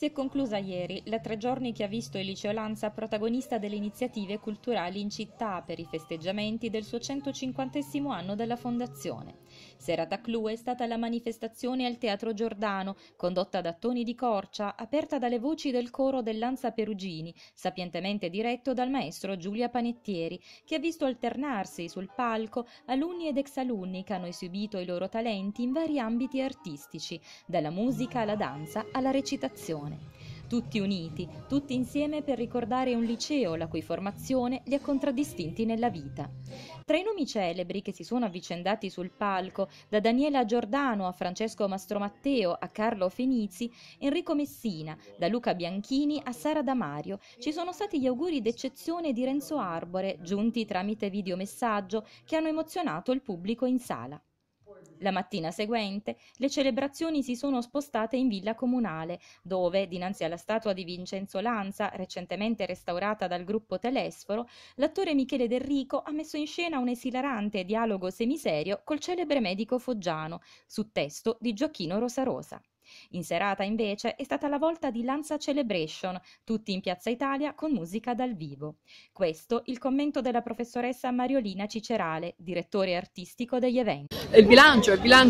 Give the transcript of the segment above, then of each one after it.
Si è conclusa ieri la 3 giorni che ha visto il Liceo Lanza protagonista delle iniziative culturali in città per i festeggiamenti del suo 150° anno della fondazione. Serata clou è stata la manifestazione al Teatro Giordano, condotta da Toni di Corcia, aperta dalle voci del coro del Lanza Perugini, sapientemente diretto dal maestro Giulia Panettieri, che ha visto alternarsi sul palco alunni ed ex-alunni che hanno esibito i loro talenti in vari ambiti artistici, dalla musica alla danza alla recitazione. Tutti uniti, tutti insieme per ricordare un liceo la cui formazione li ha contraddistinti nella vita. Tra i nomi celebri che si sono avvicendati sul palco, da Daniela Giordano a Francesco Mastromatteo a Carlo Fenizi, Enrico Messina, da Luca Bianchini a Sara Damario, ci sono stati gli auguri d'eccezione di Renzo Arbore, giunti tramite videomessaggio, che hanno emozionato il pubblico in sala. La mattina seguente le celebrazioni si sono spostate in Villa Comunale, dove, dinanzi alla statua di Vincenzo Lanza, recentemente restaurata dal gruppo Telesforo, l'attore Michele Del Rico ha messo in scena un esilarante dialogo semiserio col celebre medico foggiano, su testo di Gioacchino Rosarosa. In serata, invece, è stata la volta di Lanza Celebration, tutti in Piazza Italia con musica dal vivo. Questo il commento della professoressa Mariolina Cicerale, direttore artistico degli eventi. Il bilancio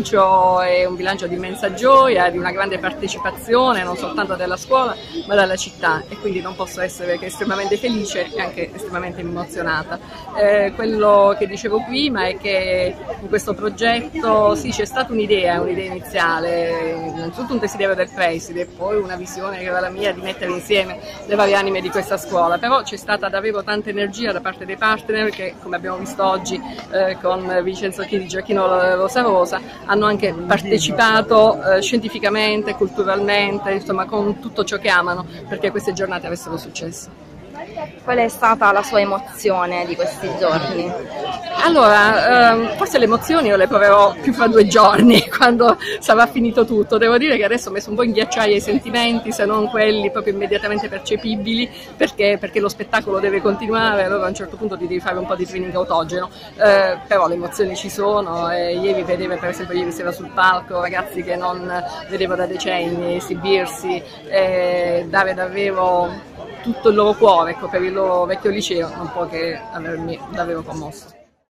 è un bilancio di immensa gioia, di una grande partecipazione non soltanto della scuola ma della città, e quindi non posso essere che estremamente felice e anche estremamente emozionata. Quello che dicevo prima è che in questo progetto sì, c'è stata un'idea iniziale, innanzitutto un desiderio del preside e poi una visione che era la mia di mettere insieme le varie anime di questa scuola, però c'è stata davvero tanta energia da parte dei partner che, come abbiamo visto oggi con Vincenzo Chini, Gioacchino Rosarosa, hanno anche partecipato scientificamente, culturalmente, insomma con tutto ciò che amano perché queste giornate avessero successo. Qual è stata la sua emozione di questi giorni? Allora, forse le emozioni io le proverò più fra 2 giorni, quando sarà finito tutto. Devo dire che adesso ho messo un po' in ghiacciaio i sentimenti, se non quelli proprio immediatamente percepibili, perché lo spettacolo deve continuare, allora a un certo punto ti devi fare un po' di training autogeno, però le emozioni ci sono. Ieri vedevo, per esempio, ieri sera sul palco ragazzi che non vedevo da decenni esibirsi, dare davvero tutto il loro cuore, ecco, per il loro vecchio liceo, non può che avermi davvero commosso.